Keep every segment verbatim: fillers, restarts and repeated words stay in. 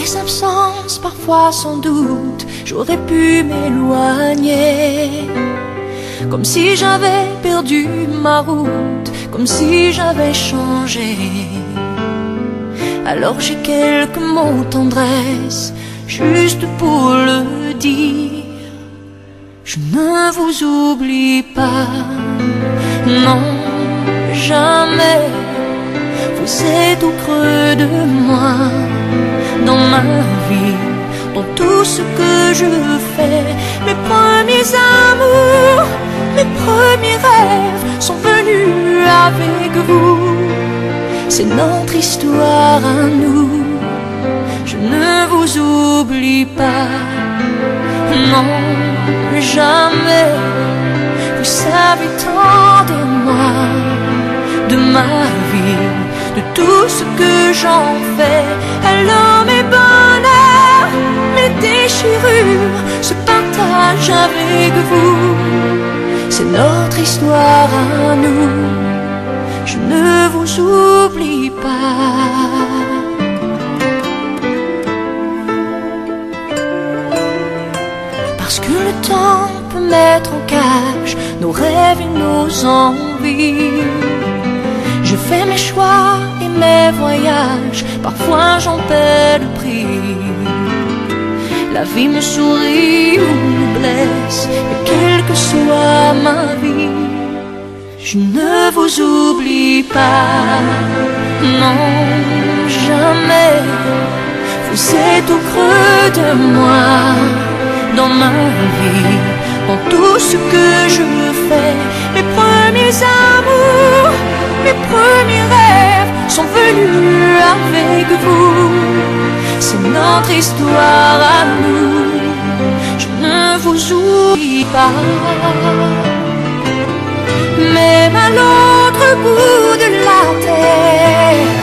tes absences, parfois sans doute, j'aurais pu m'éloigner. Comme si j'avais perdu ma route, comme si j'avais changé. Alors j'ai quelques mots tendresse, juste pour le dire. Je ne vous oublie pas, non, jamais. Vous êtes au creux de moi, dans ma vie, dans tout ce que je fais. Mes premiers amours, mes premiers rêves sont venus avec vous. C'est notre histoire à nous. Je ne vous oublie pas, non, jamais. Vous savez tant de moi, de ma vie, de tout ce que j'en fais. Alors mes bonheurs, mes déchirures se partagent avec vous. C'est notre histoire à nous. Je ne vous oublie pas. Parce que le temps peut mettre en cage nos rêves et nos envies. Je fais mes choix et mes voyages, parfois j'en paie le prix. La vie me sourit ou me blesse, et quelle que soit ma vie, je ne vous oublie pas, non, jamais. Vous êtes au creux de moi, dans ma vie, dans tout ce que je fais. Mes premiers amours, mes premiers rêves sont venus avec vous. C'est notre histoire à nous. Je ne vous oublie pas. Même à l'autre bout de la terre,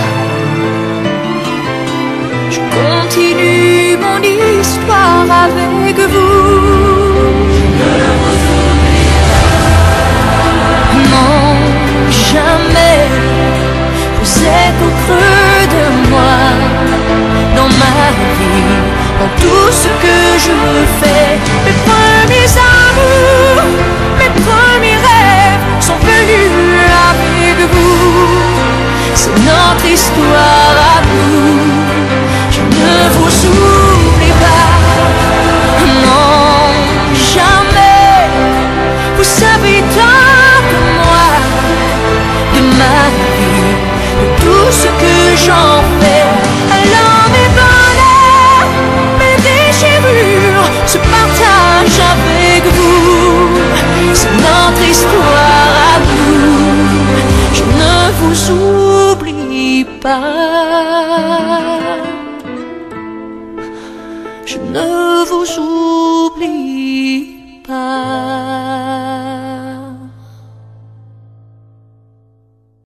je continue mon histoire avec vous. Je ne vous oublie pas. Non, jamais. Vous êtes au creux de moi, dans ma vie, dans tout ce que je fais. Mes premiers amours, mes premiers rêves sont venus avec vous. C'est notre histoire à nous. Je ne vous oublie pas, non, jamais. Vous savez tant de moi, de ma vie, de tout ce que j'en fais. Alors mes bonheurs, mes déchirures se partagent avec vous. C'est notre histoire à nous. Je ne vous oublie pas. Je ne vous oublie pas.